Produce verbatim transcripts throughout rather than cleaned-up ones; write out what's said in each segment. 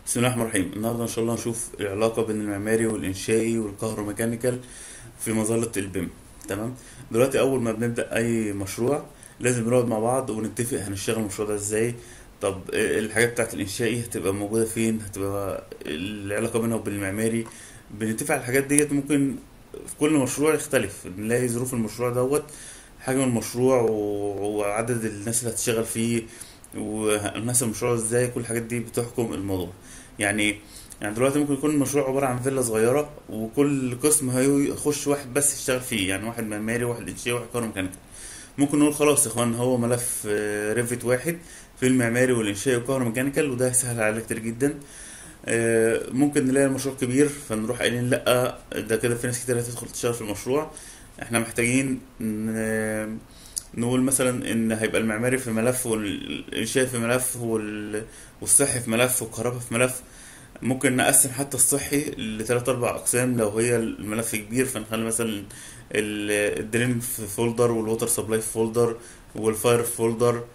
بسم الله الرحمن الرحيم. النهارده ان شاء الله هنشوف العلاقه بين المعماري والانشائي والكهروميكانيكال في مظله البيم. تمام. دلوقتي اول ما بنبدا اي مشروع لازم نقعد مع بعض ونتفق هنشتغل المشروع ده ازاي. طب الحاجات بتاعت الانشائي هتبقى موجوده فين، هتبقى العلاقه بينها وبين المعماري. بنتفق على الحاجات ديت. ممكن في كل مشروع يختلف، نلاقي ظروف المشروع دوت، حجم المشروع و- وعدد الناس اللي هتشتغل فيه والناس المشروع ازاي. كل الحاجات دي بتحكم الموضوع. يعني يعني دلوقتي ممكن يكون المشروع عبارة عن فيلا صغيرة، وكل قسم هيخش واحد بس يشتغل فيه، يعني واحد معماري واحد انشائي واحد كهروميكانيكي. ممكن نقول خلاص يا اخوان، هو ملف آه، ريفت واحد في المعماري والانشائي والكهروميكانيكال، وده هيسهل علينا كتير جدا. آه، ممكن نلاقي المشروع كبير فنروح قايلين لا، ده كده في ناس كتير هتدخل تشتغل في المشروع. احنا محتاجين ن- نقول مثلا ان هيبقى المعماري في ملف والانشائي في ملف وال- والصحي في ملف والكهرباء في ملف. ممكن نقسم حتى الصحي لثلاث اربع اقسام لو هي الملف كبير، فنخلي مثلا ال- الدرين في فولدر، والووتر سبلاي في فولدر، والفاير في فولدر،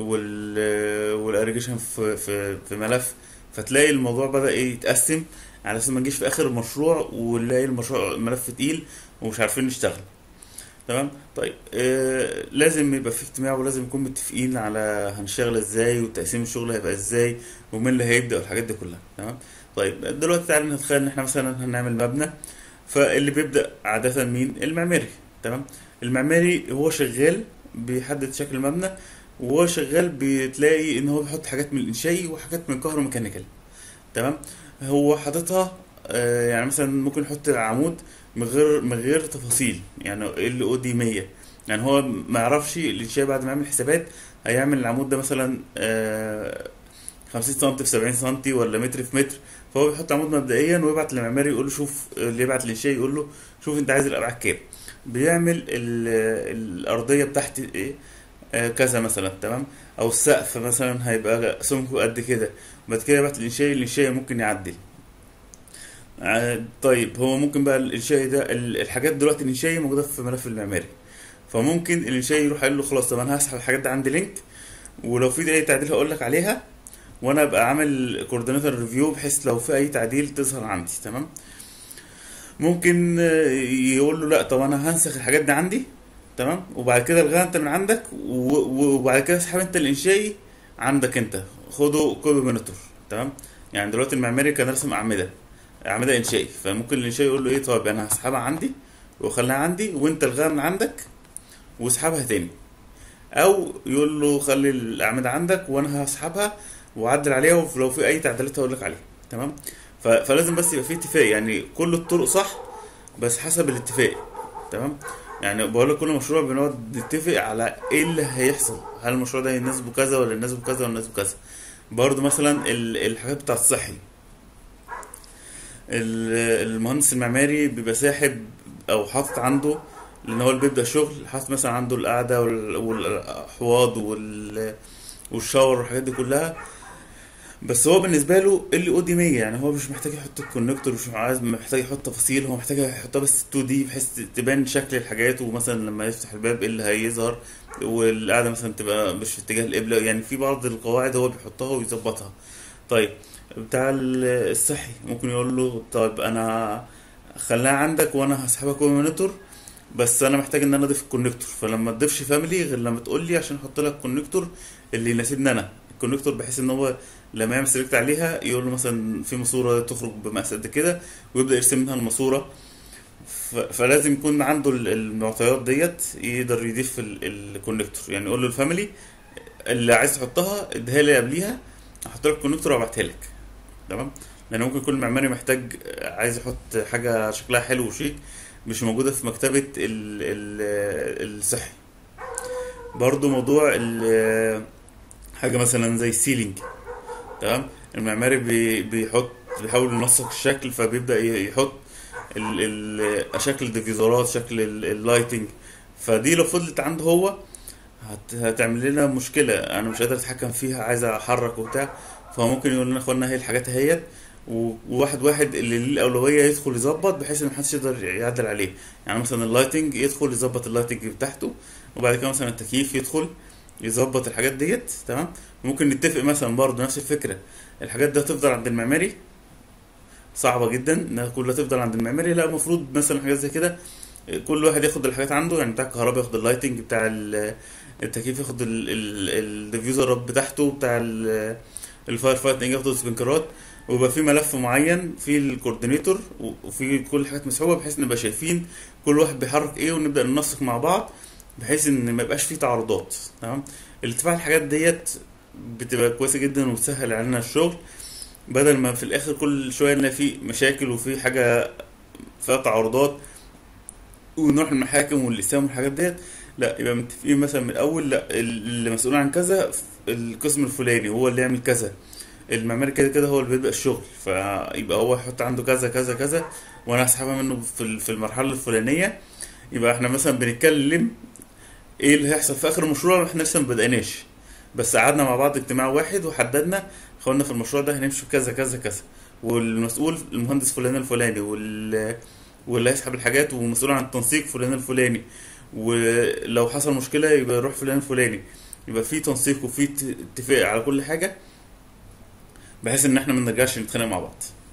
وال والاريجيشن في في في ملف. فتلاقي الموضوع بدأ ايه يتقسم، على اساس ما نجيش في اخر المشروع ونلاقي المشروع الملف تقيل ومش عارفين نشتغل. تمام. طيب آه لازم يبقى في اجتماع، ولازم نكون متفقين على هنشتغل ازاي وتقسيم الشغل هيبقى ازاي ومين اللي هيبدأ والحاجات دي كلها. تمام. طيب دلوقتي تعالى نتخيل ان احنا مثلا هنعمل مبنى. فاللي بيبدأ عادة مين؟ المعماري. تمام. المعماري هو شغال بيحدد شكل المبنى، وهو شغال بتلاقي ان هو بيحط حاجات من الانشائي وحاجات من الكهروميكانيكال. تمام. هو حاططها آه، يعني مثلا ممكن يحط العمود من غير من غير تفاصيل، يعني ال او دي مية. يعني هو ما يعرفش الانشاء بعد ما يعمل حسابات هيعمل العمود ده مثلا آه، خمسين سم في سبعين سم ولا متر في متر. فهو بيحط عمود مبدئيا ويبعت للمعماري يقول له شوف، اللي يبعت للانشاء يقول له شوف انت عايز الابعاد كام. بيعمل ال- الارضيه بتاعتي ايه، آه، كذا مثلا. تمام. او السقف مثلا هيبقى سمكه قد كده. بعد كده يبعت الانشائي، الانشائي ممكن يعدل. آه، طيب هو ممكن بقى الانشائي ده ال- الحاجات دلوقتي الانشائي موجوده في ملف المعماري. فممكن الانشائي يروح قال له خلاص، طب انا هسحب الحاجات دي عندي لينك، ولو في اي تعديل هقول لك عليها، وانا ابقى عامل كوردينيتور ريفيو بحيث لو في اي تعديل تظهر عندي. تمام. ممكن آه، يقول له لا، طب انا هنسخ الحاجات دي عندي. تمام. وبعد كده الغيها انت من عندك، و- و- وبعد كده اسحب انت الانشائي عندك انت، خده كوبي مونيتور. تمام. يعني دلوقتي المعماري كان رسم اعمده، اعمده انشائي، فممكن الانشائي يقول له ايه، طيب انا هسحبها عندي واخليها عندي، وانت الغيها من عندك واسحبها تاني. او يقول له خلي الاعمده عندك وانا هسحبها واعدل عليها، ولو في اي تعديلات هقول لك عليها. تمام. ف- فلازم بس يبقى في اتفاق، يعني كل الطرق صح بس حسب الاتفاق. تمام. يعني بقول لك كل مشروع بنقعد نتفق على ايه اللي هيحصل، هل المشروع ده يناسبه كذا ولا يناسبه كذا ولا يناسبه كذا. برضه مثلا ال- الحاجات بتاعت الصحي، ال- المهندس المعماري بيبقى ساحب او حاطط عنده، لان هو اللي بيبدأ شغل، حاطط مثلا عنده القعدة وال- والحواض وال- والشاور والحاجات دي كلها. بس هو بالنسبة له ال او دي مية، يعني هو مش محتاج يحط الكونكتور، مش عايز محتاج يحط تفاصيل، هو محتاج يحطها بس اتنين دي بحيث تبان شكل الحاجات، ومثلا لما يفتح الباب ايه اللي هيظهر، والقعدة مثلا تبقى مش في اتجاه القبلة. يعني في بعض القواعد هو بيحطها ويظبطها. طيب بتاع ال- الصحي ممكن يقول له طيب انا خليها عندك وانا هسحبها كوبي مونيتور، بس انا محتاج ان انا اضيف الكونكتور، فلما تضيفش فاميلي غير لما تقول لي عشان احط لك الكونكتور اللي يناسبني انا. الكونكتور بحيث ان هو لما يعمل سيلكت عليها يقول له مثلا في ماسوره تخرج بمقاس قد كده، ويبدا يرسم منها الماسوره. ف- فلازم يكون عنده ال- المعطيات ديت يقدر يضيف ال- الكونكتور. يعني يقول له الفاميلي اللي عايز تحطها اديها لي قبليها، احط لك الكونكتور وابعتها لك. تمام. لان ممكن يكون المعماري محتاج عايز يحط حاجه شكلها حلو وشيك، مش موجوده في مكتبه ال ال الصحي. برضو موضوع ال- حاجه مثلا زي السيلينج. تمام. المعماري بي بيحط بيحاول ينسق الشكل، فبيبدا ي- يحط ال ال شكل الديفيزورات، شكل ال- اللايتنج. فدي لو فضلت عنده هو هت هتعمل لنا مشكلة، أنا مش قادر أتحكم فيها، عايز أحرك وبتاع. فممكن يقول لنا إخوانا هي الحاجات اهيت، و- وواحد واحد اللي ليه الأولوية يدخل يظبط بحيث إن محدش يقدر يعدل عليه. يعني مثلا اللايتنج يدخل يظبط اللايتنج بتاعته، وبعد كده مثلا التكييف يدخل يظبط الحاجات ديت. تمام. ممكن نتفق مثلا برضه نفس الفكره، الحاجات دي هتفضل عند المعماري. صعبه جدا انها كلها تفضل عند المعماري، لا المفروض مثلا حاجات زي كده كل واحد ياخد الحاجات عنده، يعني بتاع الكهرباء ياخد اللايتنج، بتاع ال- التكييف ياخد الديفيوزر بتاعته، بتاع ال- الفاير فايتنج ياخد السبنكرات، ويبقى في ملف معين فيه الكوردينيتور وفي كل الحاجات مسحوبه، بحيث نبقى شايفين كل واحد بيحرك ايه، ونبدا ننسق مع بعض بحيث ان ما يبقاش فيه تعارضات. تمام. الاتفاق على الحاجات ديت بتبقى كويسه جدا وتسهل علينا الشغل، بدل ما في الاخر كل شويه نلاقي في مشاكل وفي حاجه فيها تعارضات ونروح المحاكم والاقسام والحاجات ديت. لا، يبقى متفقين مثلا من الاول، لا اللي مسؤول عن كذا القسم الفلاني هو اللي يعمل كذا، المعماري كده كده هو اللي بيبدأ الشغل، فيبقى هو يحط عنده كذا كذا كذا، وانا هسحبها منه في ال- في المرحله الفلانيه. يبقى احنا مثلا بنتكلم ايه اللي هيحصل في اخر المشروع واحنا لسه ما بدأناش، بس قعدنا مع بعض اجتماع واحد وحددنا قلنا في المشروع ده هنمشي في كذا كذا كذا، والمسؤول المهندس فلان الفلاني، وال واللي هيسحب الحاجات ومسؤول عن التنسيق فلان الفلاني، ولو حصل مشكلة يبقى يروح فلان الفلاني. يبقى في تنسيق وفي ت- اتفاق على كل حاجة، بحيث ان احنا ما نرجعش نتخانق مع بعض.